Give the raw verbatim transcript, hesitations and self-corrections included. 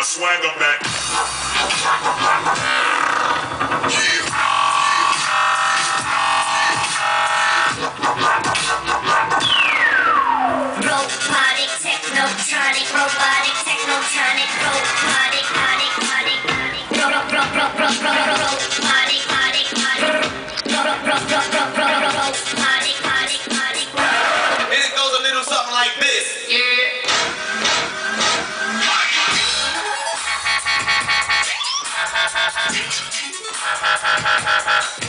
swagger back. Robotic, technotronic, robotic, technotronic, robotic, robotic, robotic, robotic, robotic, robotic, robotic, robotic. And it goes a little something like this. Yeah.